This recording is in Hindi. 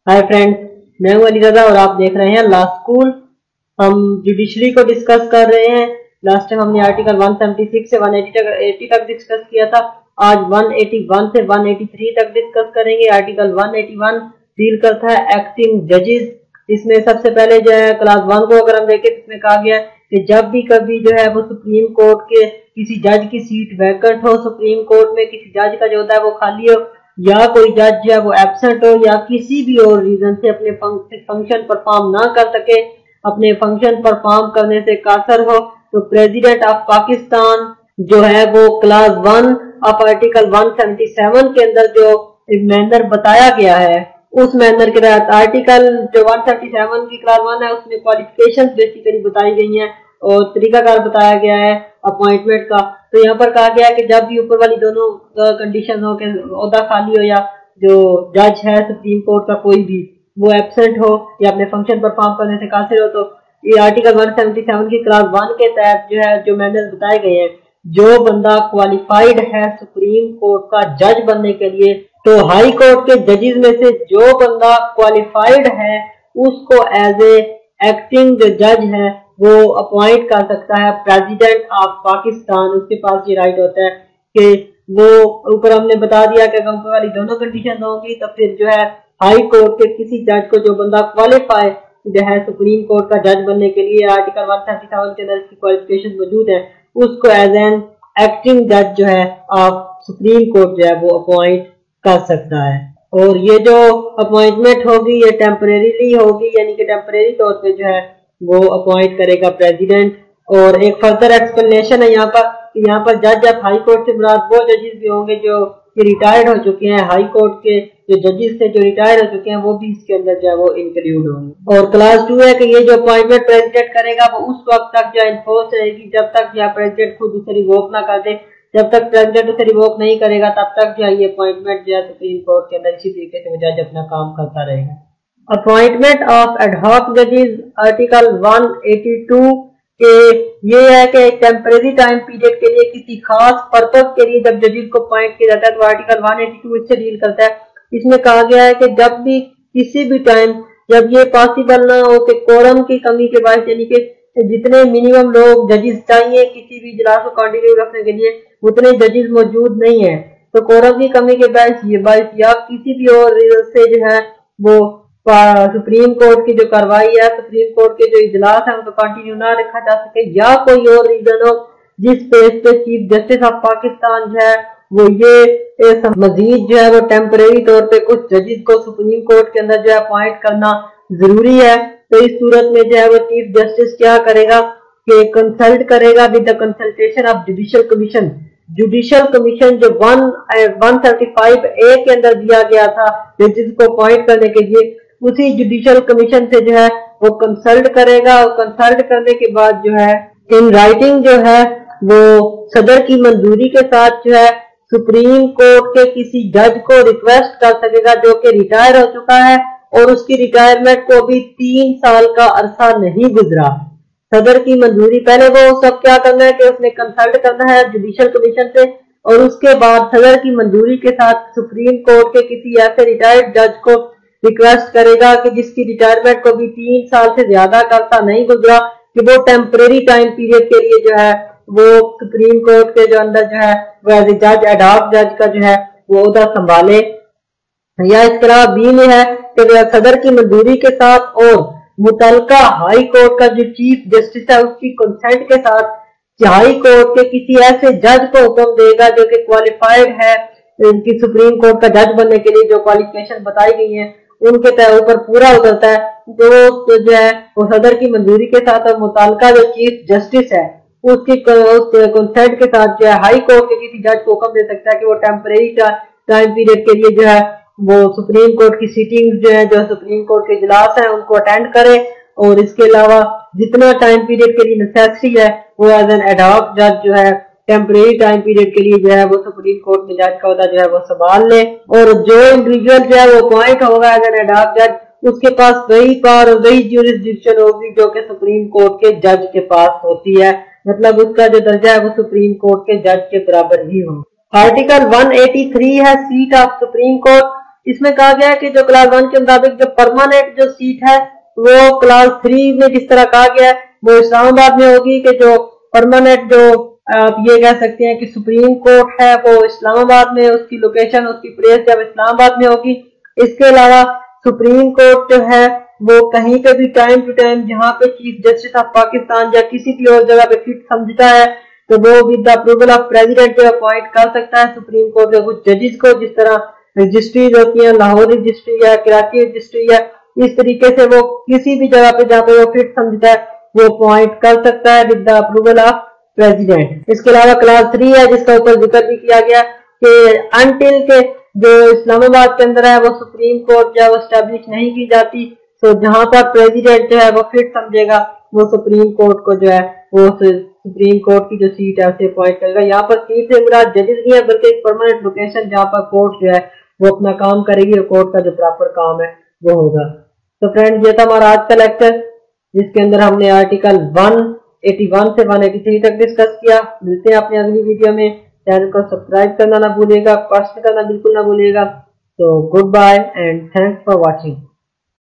हाय फ्रेंड्स, मैं हूं अली रजा और आप देख रहे हैं लॉ स्कूल। हम जुडिशरी को डिस्कस कर रहे हैं। लास्ट टाइम हमने आर्टिकल 176 से 180 तक डिस्कस किया था। आज 181 से 183 तक डिस्कस करेंगे। आर्टिकल 181 डील करता है एक्टिंग जजेस। इसमें सबसे पहले जो है क्लास 1 को अगर हम देखें, इसमें कहा गया है कि जब भी कभी जो है वो सुप्रीम कोर्ट के किसी जज की सीट वैकेंट हो, सुप्रीम कोर्ट में किसी जज का जो होता है वो खाली हो, या कोई जज जो है वो एब्सेंट हो, या किसी भी और रीजन से अपने फंक्शन परफॉर्म ना कर सके, अपने फंक्शन परफॉर्म करने से कासर हो, तो प्रेसिडेंट ऑफ पाकिस्तान जो है वो क्लास 1 ऑफ आर्टिकल 177 के अंदर जो मैनर बताया गया है, उस मैनर के तहत आर्टिकल जो 177 की क्लास 1 है उसमें क्वालिफिकेशंस बेसिकली बताई गई हैं और तरीकाकार बताया गया है अपॉइंटमेंट का। तो यहाँ पर कहा गया है कि जब भी ऊपर वाली दोनों कंडीशन हो कि ओहदा खाली हो या जो जज है सुप्रीम कोर्ट का कोई भी वो एब्सेंट हो या अपने फंक्शन परफॉर्म करने से कासिर हो, तो ये आर्टिकल 177 की क्लास 1 के तहत जो है जो मैनर्स बताए गए हैं, जो बंदा क्वालिफाइड है सुप्रीम कोर्ट का जज बनने के लिए, तो हाई कोर्ट के जजेस में से जो बंदा क्वालिफाइड है उसको एज ए एक्टिंग जज है वो अपॉइंट कर सकता है प्रेसिडेंट ऑफ पाकिस्तान। उसके पास ये राइट होता है कि वो, ऊपर हमने बता दिया कि अगर वाली दोनों कंडीशन होंगी तो फिर जो है हाई कोर्ट के किसी जज को, जो बंदा क्वालिफाई जो है सुप्रीम कोर्ट का जज बनने के लिए, आर्टिकल 137 के अंदर इसकी क्वालिफिकेशन मौजूद है, उसको एज एन एक्टिंग जज जो है ऑफ सुप्रीम कोर्ट जो है वो अपॉइंट कर सकता है। और ये जो अपॉइंटमेंट होगी ये टेम्परेरीली होगी, यानी कि टेम्परेरी तौर पे जो है वो अपॉइंट करेगा प्रेसिडेंट। और एक फर्दर एक्सप्लेनेशन है यहाँ पर जज ऑफ हाई कोर्ट से मुराद वो जजेस भी होंगे जो रिटायर्ड हो चुके हैं। हाई कोर्ट के जो जजेस थे जो रिटायर हो चुके हैं वो भी इसके अंदर जो है वो इंक्लूड होंगे। और क्लास 2 है कि ये जो अपॉइंटमेंट प्रेसिडेंट करेगा वो उस वक्त तक जो इन्फोर्स रहेगी जब तक या प्रेसिडेंट खुद उसे रिवोक ना कर दे। जब तक प्रेसिडेंट उसे रिवोक नहीं करेगा तब तक जो है ये अपॉइंटमेंट जो है सुप्रीम कोर्ट के अंदर इसी तरीके से वो जज अपना काम करता रहेगा। अपॉइंटमेंट ऑफ ad-hoc जजेस आर्टिकल 182 के ये है कि एक टेम्परेरी टाइम पीरियड के लिए किसी खास पर्पस के लिए जब जजेस को अपॉइंट किया जाता है, तो आर्टिकल 182 इससे डील करता है। इसमें कहा गया है कि जब भी किसी भी टाइम जब ये पॉसिबल ना हो कि कोरम की कमी के बायस, यानी कि जितने मिनिमम लोग जजेस चाहिए किसी भी इजलास को कंटिन्यू रखने के लिए उतने जजेस मौजूद नहीं है, तो कोरम की कमी के बायस या किसी भी और रीजन से जो है वो सुप्रीम कोर्ट की जो कार्रवाई है, सुप्रीम कोर्ट के जो इजलास है उनको कंटिन्यू ना रखा जा सके, या कोई और रीजन हो जिस बेस पे चीफ जस्टिस ऑफ पाकिस्तान जो है वो ये मजीद जो है वो टेम्परेरी तौर पे कुछ जजेस को सुप्रीम कोर्ट के अंदर जो है अपॉइंट करना जरूरी है, तो इस सूरत में जो है वो चीफ जस्टिस क्या करेगा कि कंसल्ट करेगा with the consultation of judicial commission. Judicial commission जो 135A के अंदर दिया गया था जजेस को अपॉइंट करने के लिए, उसी जुडिशियल कमीशन से जो है वो कंसल्ट करेगा और कंसल्ट करने के बाद जो है इन राइटिंग जो है वो सदर की मंजूरी के साथ जो है सुप्रीम कोर्ट के किसी जज को रिक्वेस्ट कर सकेगा जो कि रिटायर हो चुका है और उसकी रिटायरमेंट को अभी 3 साल का अरसा नहीं गुजरा। सदर की मंजूरी पहले वो सब क्या करना है कि उसने कंसल्ट करना है जुडिशियल कमीशन से, और उसके बाद सदर की मंजूरी के साथ सुप्रीम कोर्ट के किसी ऐसे रिटायर्ड जज को रिक्वेस्ट करेगा कि जिसकी रिटायरमेंट को भी 3 साल से ज्यादा का अरसा नहीं गुजरा, कि वो टेम्परेरी टाइम पीरियड के लिए जो है वो सुप्रीम कोर्ट के जो अंदर जो है वो एज ए जज ad-hoc जज का जो है वो ओहदा संभाले। या इसके अलावा बी में है कि सदर की मंजूरी के साथ और मुतलका हाई कोर्ट का जो चीफ जस्टिस है उसकी कंसेंट के साथ हाई कोर्ट के किसी ऐसे जज को हुक्म देगा जो कि क्वालिफाइड है इनकी सुप्रीम कोर्ट का जज बनने के लिए, जो क्वालिफिकेशन बताई गई है उनके ऊपर पूरा उतरता है, जो है वो सदर की मंजूरी के साथ और मुताल्लिका जो चीफ जस्टिस है उसकी कंसेंट के साथ जो है हाई कोर्ट के किसी जज को हुक्म दे सकता है कि वो टेम्परेरी टाइम पीरियड के लिए जो है वो सुप्रीम कोर्ट की सीटिंग जो है, जो सुप्रीम कोर्ट के इजलास है उनको अटेंड करे, और इसके अलावा जितना टाइम पीरियड के लिए नेसेसरी है वो एज एन ad-hoc जज जो है टेम्परेरी टाइम पीरियड के लिए जो है वो सुप्रीम कोर्ट में जज का ओहदा जो है वो संभाल ले। और जो इंडिविजुअल जो है वो अपॉइंट होगा एज एन ad-hoc जज, उसके पास वही पावर और वही ज्यूरिसडिक्शन होगी जो कि सुप्रीम कोर्ट के जज के पास होती है, मतलब उसका जो दर्जा है वो सुप्रीम कोर्ट के जज के बराबर ही हो। आर्टिकल 183 है सीट ऑफ सुप्रीम कोर्ट। इसमें कहा गया है कि जो क्लास 1 के मुताबिक जो परमानेंट जो सीट है वो क्लास 3 में जिस तरह कहा गया है वो इस्लामाबाद में होगी, कि जो परमानेंट जो आप ये कह सकते हैं कि सुप्रीम कोर्ट है वो इस्लामाबाद में, उसकी लोकेशन, उसकी प्लेस जब इस्लामाबाद में होगी। इसके अलावा सुप्रीम कोर्ट जो है वो कहीं पे भी टाइम टू टाइम जहाँ पे चीफ जस्टिस ऑफ पाकिस्तान या किसी भी और जगह पे फिट समझता है तो वो with the approval of president जो अपॉइंट कर सकता है सुप्रीम कोर्ट के कुछ जजेस को, जिस तरह रजिस्ट्रीज होती है, लाहौर रजिस्ट्री है, कराची रजिस्ट्री है, इस तरीके से वो किसी भी जगह पे जहाँ पे वो फिट समझता है वो अपॉइंट कर सकता है with the approval of president. इसके अलावा क्लास 3 है जिसका ऊपर जिक्र भी किया गया कि अनटिल के जो इस्लामाबाद के अंदर है वो सुप्रीम कोर्ट जो है वो स्टैब्लिश नहीं की जाती, तो जहां पर प्रेसिडेंट जो है वो फिट समझेगा वो सुप्रीम कोर्ट को जो है वो सुप्रीम कोर्ट की जो सीट है उसे अपॉइंट करेगा। यहाँ पर सीट से मुराद जजेस नहीं है बल्कि एक परमानेंट लोकेशन जहाँ पर कोर्ट जो है वो अपना काम करेगी और कोर्ट का जो प्रॉपर काम है वो होगा। तो फ्रेंड ये था हमारा आज का लेक्चर जिसके अंदर हमने आर्टिकल 181 से 183 तक डिस्कस किया। मिलते हैं अपनी अगली वीडियो में। चैनल को सब्सक्राइब करना ना भूलिएगा, पसंद करना बिल्कुल ना भूलिएगा। तो good bye and thanks for watching.